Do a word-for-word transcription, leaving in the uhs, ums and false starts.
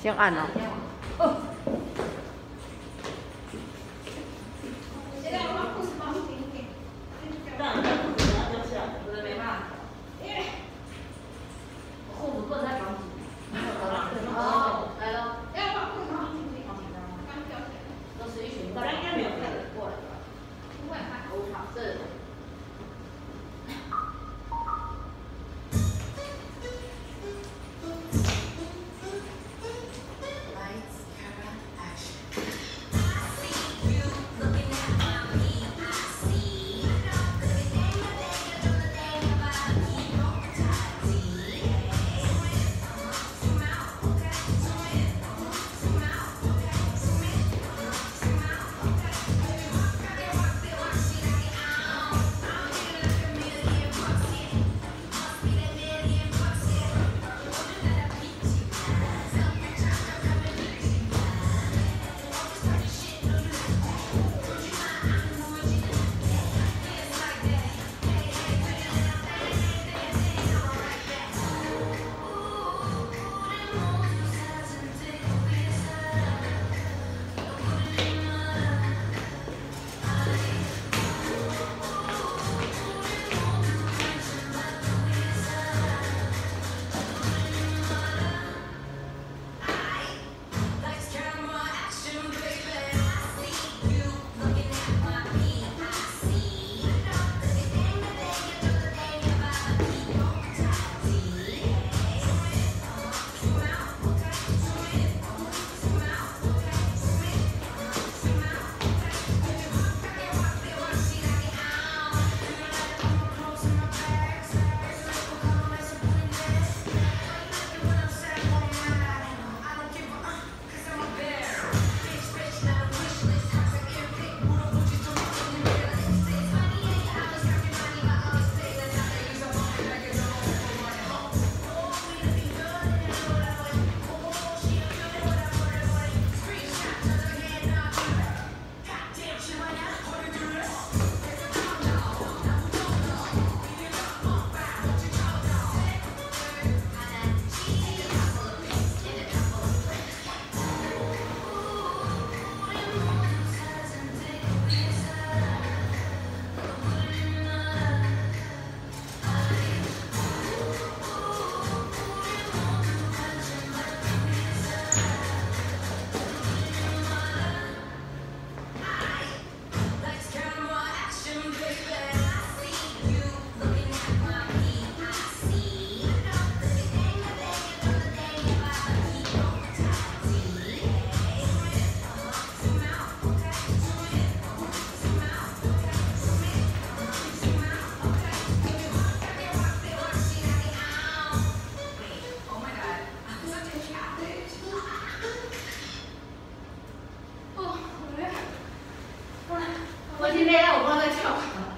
先按哦。哦。 现在我把裤子帮你顶一顶。 这样你裤子要掉下来， 我的没办法，因为裤子不能再绑紧。 哦，来了，要把裤子帮你顶顶。 好紧张吗？ 刚掉下来。 都是一群。 大家应该没有看得过来吧？ 不会怕。 我尝试。 我今天我不知道在跳啥。